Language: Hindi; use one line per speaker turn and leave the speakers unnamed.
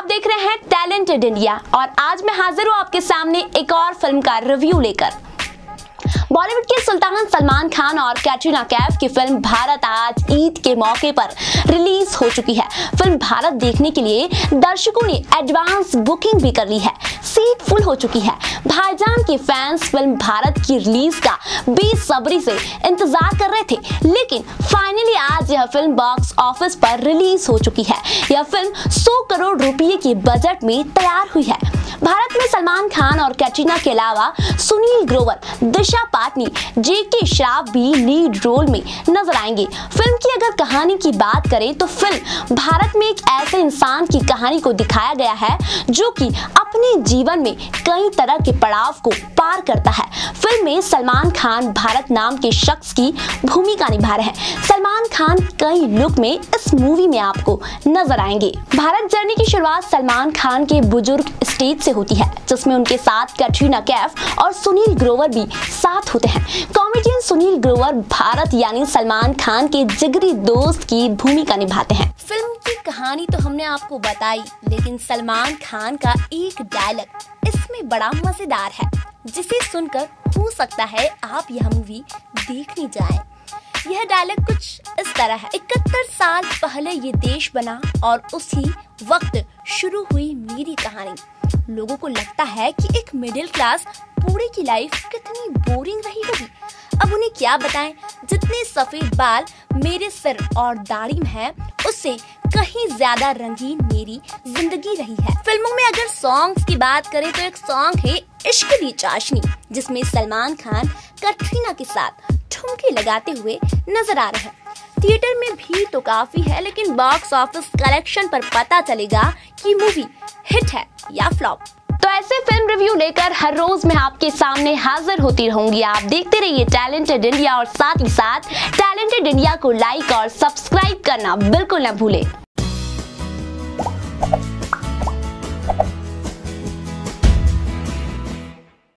आप देख रहे हैं टैलेंटेड इंडिया और आज मैं हाजिर हूं आपके सामने एक और फिल्म का रिव्यू लेकर। बॉलीवुड के सुल्तान सलमान खान और कैटरीना कैफ की फिल्म भारत आज ईद के मौके पर रिलीज हो चुकी है। फिल्म भारत देखने के लिए दर्शकों ने एडवांस बुकिंग भी कर ली है, सीट फुल हो चुकी है। भाईजान के फैंस फिल्म भारत की रिलीज का बेसब्री से इंतजार कर रहे थे, लेकिन फाइनली आज यह फिल्म बॉक्स ऑफिस पर रिलीज हो चुकी है। यह फिल्म 100 करोड़ रुपए के बजट में तैयार हुई है। भारत में सलमान खान और कैटरीना के अलावा सुनील ग्रोवर, दिशा पाटनी, जेके श्रॉफ भी लीड रोल में नजर आएंगे। फिल्म की अगर कहानी की बात करें तो फिल्म भारत में एक ऐसे इंसान की कहानी को दिखाया गया है जो कि अपने जीवन में कई तरह के पड़ाव को पार करता है। फिल्म में सलमान खान भारत नाम के शख्स की भूमिका निभा रहे हैं। सलमान खान कई लुक में इस मूवी में आपको नजर आएंगे। भारत जर्नी की शुरुआत सलमान खान के बुजुर्ग स्टेज से होती है, जिसमें उनके साथ कैटरीना कैफ और सुनील ग्रोवर भी साथ होते हैं। कॉमेडियन सुनील ग्रोवर भारत यानी सलमान खान के जिगरी दोस्त की भूमिका निभाते हैं। फिल्म की कहानी तो हमने आपको बताई, लेकिन सलमान खान का एक डायलॉग इसमें बड़ा मजेदार है, जिसे सुनकर हो सकता है आप यह मूवी देखने जाएं। यह डायलॉग कुछ इस तरह है: 71 साल पहले ये देश बना और उसी वक्त शुरू हुई मेरी कहानी। लोगों को लगता है कि एक मिडिल क्लास बूढ़े की लाइफ कितनी बोरिंग रही होगी। अब उन्हें क्या बताएं, जितने सफेद बाल मेरे सिर और दाढ़ी में है, उससे कहीं ज्यादा रंगीन मेरी जिंदगी रही है। फिल्मों में अगर सॉन्ग्स की बात करें तो एक सॉन्ग है इश्क दी चाशनी, जिसमें सलमान खान कैटरीना के साथ ठुमके लगाते हुए नजर आ रहे हैं। थिएटर में भीड़ तो काफी है, लेकिन बॉक्स ऑफिस कलेक्शन पर पता चलेगा कि मूवी हिट है या फ्लॉप। तो ऐसे फिल्म रिव्यू लेकर हर रोज मैं आपके सामने हाजिर होती रहूंगी। आप देखते रहिए टैलेंटेड इंडिया और साथ ही साथ टैलेंटेड इंडिया को लाइक और सब्सक्राइब करना बिल्कुल न भूलें।